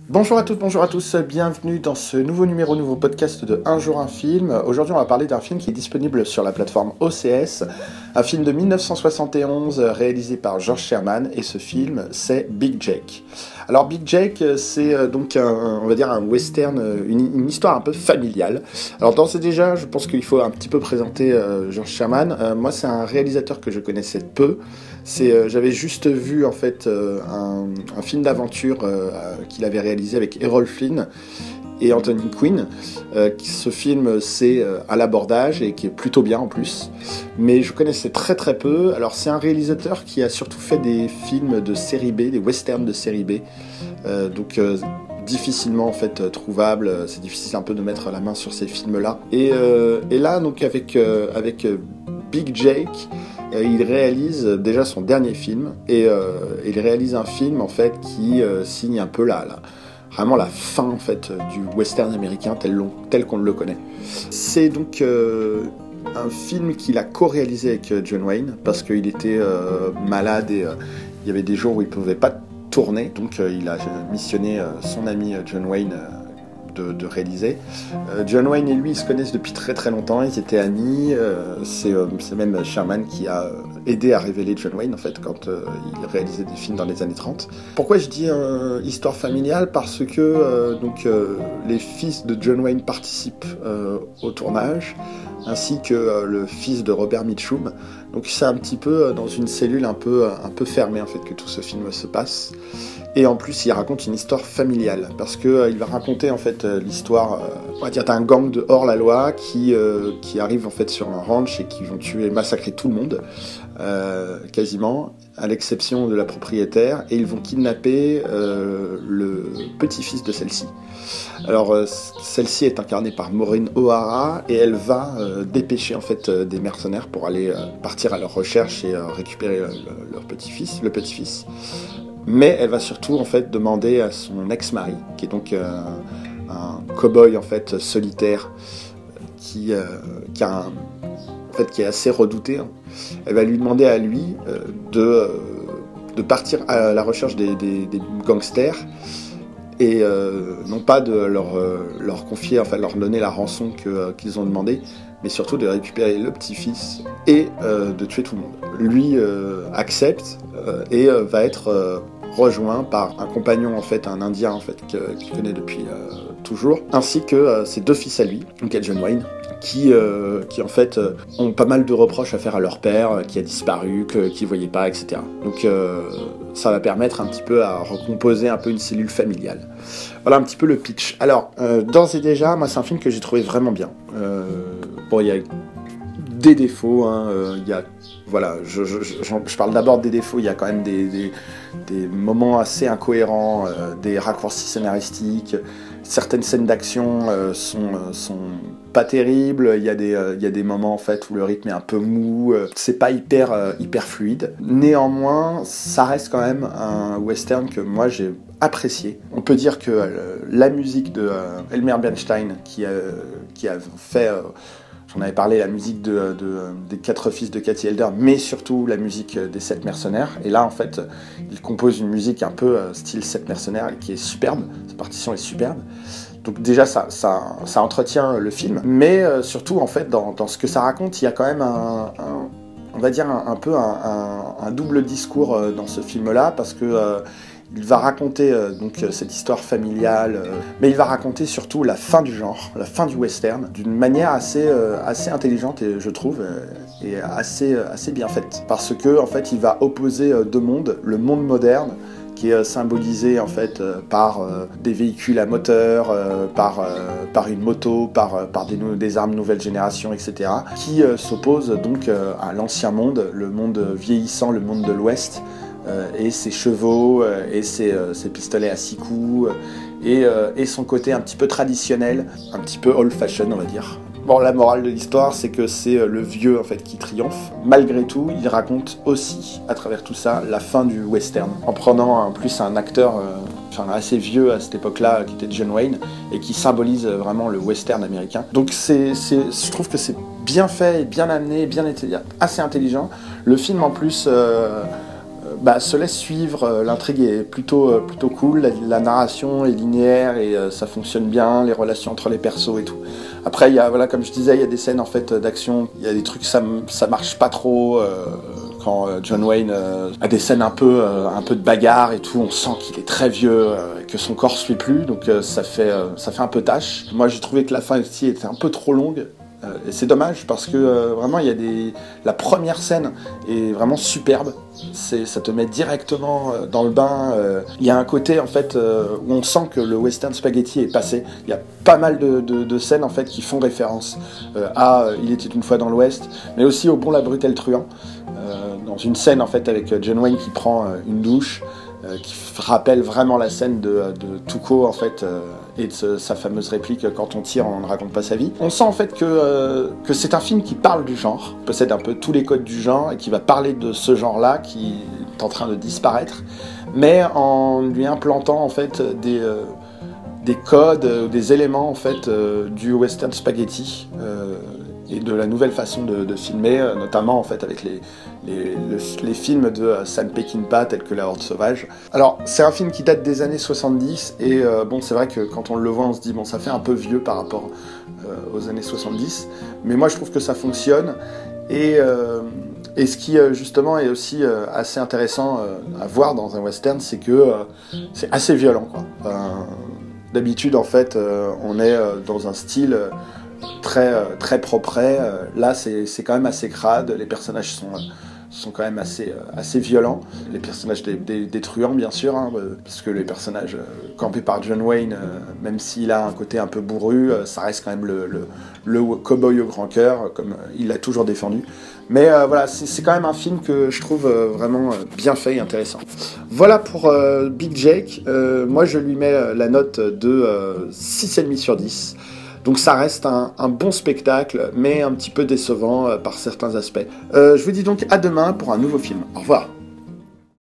Bonjour à toutes, bonjour à tous, bienvenue dans ce nouveau podcast de Un jour un film. Aujourd'hui on va parler d'un film qui est disponible sur la plateforme OCS, un film de 1971 réalisé par George Sherman, et ce film c'est Big Jake. Alors Big Jake c'est donc on va dire un western, une histoire un peu familiale. Alors d'ores et déjà je pense qu'il faut un petit peu présenter George Sherman. Moi c'est un réalisateur que je connaissais peu. J'avais juste vu en fait un film d'aventure qu'il avait réalisé avec Errol Flynn et Anthony Quinn. Ce film c'est à l'abordage et qui est plutôt bien en plus, mais je connaissais très très peu. Alors c'est un réalisateur qui a surtout fait des films de série B, des westerns de série B, donc difficilement en fait trouvable. C'est difficile un peu de mettre la main sur ces films là, et là donc avec Big Jake, il réalise déjà son dernier film, et il réalise un film en fait qui signe un peu vraiment la fin en fait du western américain tel qu'on le connaît. C'est donc un film qu'il a co-réalisé avec John Wayne parce qu'il était malade et il y avait des jours où il pouvait pas tourner, donc il a missionné son ami John Wayne de réaliser. John Wayne et lui ils se connaissent depuis très très longtemps, ils étaient amis, c'est même Sherman qui a aidé à révéler John Wayne en fait quand il réalisait des films dans les années 30. Pourquoi je dis histoire familiale? Parce que les fils de John Wayne participent au tournage, ainsi que le fils de Robert Mitchum. Donc c'est un petit peu dans une cellule un peu fermée en fait que tout ce film se passe. Et en plus, il raconte une histoire familiale, parce que il va raconter en fait l'histoire, on va dire, d'un gang de hors-la-loi qui arrive en fait sur un ranch et qui vont massacrer tout le monde, quasiment, à l'exception de la propriétaire, et ils vont kidnapper le petit-fils de celle-ci. Alors celle-ci est incarnée par Maureen O'Hara, et elle va dépêcher en fait des mercenaires pour aller partir à leur recherche et récupérer leur petit-fils, le petit-fils. Mais elle va surtout en fait demander à son ex-mari, qui est donc un cow-boy en fait solitaire, qui est assez redouté. Elle va lui demander à lui de partir à la recherche des gangsters, et non pas de leur confier, enfin leur donner la rançon qu'ils ont demandé, mais surtout de récupérer le petit-fils et de tuer tout le monde. Lui accepte et va être rejoint par un compagnon en fait, un Indien en fait qu'il connaît depuis toujours, ainsi que ses deux fils à lui, donc John Wayne, qui en fait ont pas mal de reproches à faire à leur père qui a disparu, qu'ils voyaient pas, etc. Donc ça va permettre un petit peu à recomposer un peu une cellule familiale. Voilà un petit peu le pitch. Alors d'ores et déjà, moi c'est un film que j'ai trouvé vraiment bien. Bon, il y a des défauts, voilà, je parle d'abord des défauts. Il y a quand même des moments assez incohérents, des raccourcis scénaristiques. Certaines scènes d'action sont pas terribles. Il y a des moments en fait où le rythme est un peu mou. C'est pas hyper fluide. Néanmoins, ça reste quand même un western que moi j'ai apprécié. On peut dire que la musique de Elmer Bernstein qui a fait j'en avais parlé, la musique des 4 fils de Cathy Elder, mais surtout la musique des 7 mercenaires. Et là, en fait, il compose une musique un peu style 7 mercenaires qui est superbe. Sa partition est superbe. Donc déjà, ça entretient le film. Mais surtout, en fait, dans ce que ça raconte, il y a quand même on va dire un double discours dans ce film-là, parce que il va raconter donc cette histoire familiale, mais il va raconter surtout la fin du genre, la fin du western, d'une manière assez intelligente, et je trouve, et assez bien faite, parce que en fait il va opposer deux mondes, le monde moderne qui est symbolisé en fait par des véhicules à moteur, par une moto, par des armes nouvelle génération, etc., qui s'oppose donc à l'ancien monde, le monde vieillissant, le monde de l'Ouest, et ses chevaux, et ses pistolets à 6 coups, et son côté un petit peu traditionnel, un petit peu old-fashion, on va dire. Bon, la morale de l'histoire, c'est que c'est le vieux en fait qui triomphe. Malgré tout, il raconte aussi, à travers tout ça, la fin du western, en prenant en plus un acteur assez vieux à cette époque-là, qui était John Wayne, et qui symbolise vraiment le western américain. Donc je trouve que c'est bien fait, bien amené, assez intelligent. Le film en plus se laisse suivre, l'intrigue est plutôt cool, la narration est linéaire et ça fonctionne bien, les relations entre les persos et tout. Après, il y a, voilà, comme je disais, il y a des scènes en fait d'action, il y a des trucs ça marche pas trop. Quand John Wayne a des scènes un peu de bagarre et tout, on sent qu'il est très vieux et que son corps suit plus, donc ça fait un peu tâche. Moi j'ai trouvé que la fin aussi était un peu trop longue. Et c'est dommage parce que vraiment la première scène est vraiment superbe. Ça te met directement dans le bain. Il y a un côté en fait où on sent que le western spaghetti est passé. Il y a pas mal de scènes en fait qui font référence à Il était une fois dans l'Ouest, mais aussi au Bon, la brute et le truand. Dans une scène en fait avec John Wayne qui prend une douche. Qui rappelle vraiment la scène de Tuco en fait et de sa fameuse réplique quand on tire on ne raconte pas sa vie. On sent en fait que c'est un film qui parle du genre, possède un peu tous les codes du genre et qui va parler de ce genre-là qui est en train de disparaître, mais en lui implantant en fait des codes, des éléments en fait du western spaghetti et de la nouvelle façon de filmer, notamment en fait avec les films de Sam Peckinpah tels que La Horde sauvage. Alors c'est un film qui date des années 70 et bon c'est vrai que quand on le voit on se dit bon ça fait un peu vieux par rapport aux années 70, mais moi je trouve que ça fonctionne et ce qui justement est aussi assez intéressant à voir dans un western, c'est que c'est assez violent quoi. D'habitude en fait on est dans un style très propre. Là, c'est quand même assez crade. Les personnages sont quand même assez violents. Les personnages des truands, bien sûr, hein, parce que les personnages campés par John Wayne, même s'il a un côté un peu bourru, ça reste quand même le cow-boy au grand cœur, comme il l'a toujours défendu. Mais voilà, c'est quand même un film que je trouve vraiment bien fait et intéressant. Voilà pour Big Jake. Moi, je lui mets la note de 6,5 sur 10. Donc ça reste un bon spectacle, mais un petit peu décevant par certains aspects. Je vous dis donc à demain pour un nouveau film. Au revoir.